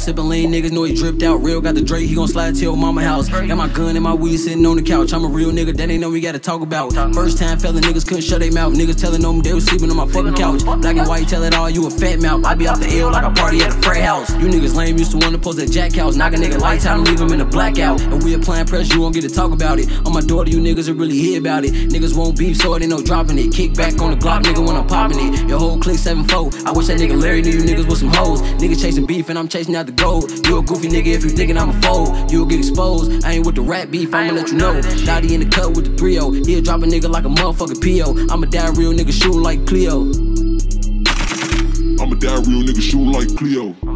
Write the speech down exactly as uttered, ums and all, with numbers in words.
Sippin' lean, niggas know he dripped out real. Got the Drake, he gon' slide to your mama house. Got my gun and my weed sitting on the couch. I'm a real nigga, that ain't know we gotta talk about. First time fella niggas couldn't shut their mouth. Niggas telling them they was sleeping on my fucking couch. Black and white, tell it all, you a fat mouth. I be off the L like a party at a frat house. You niggas lame, used to wanna post at Jack House. Knock a nigga lights out and leave him in a blackout. And we applying pressure, you won't get to talk about it. On my daughter, you niggas are really hear about it. Niggas won't beef, so it ain't no dropping it. Kick back on the Glock, nigga, when I'm popping it. Your whole clique seven four. I wish that nigga Larry knew you niggas was some hoes. Niggas chasing beef and I'm chasing out the gold. You a goofy nigga if you thinking I'm a foe. You'll get exposed. I ain't with the rap beef, I'ma let you know. Dottie in the cut with the three oh. He'll drop a nigga like a motherfucking P O. I'ma die real nigga shooting like Cleo. I'ma die real nigga shooting like Cleo.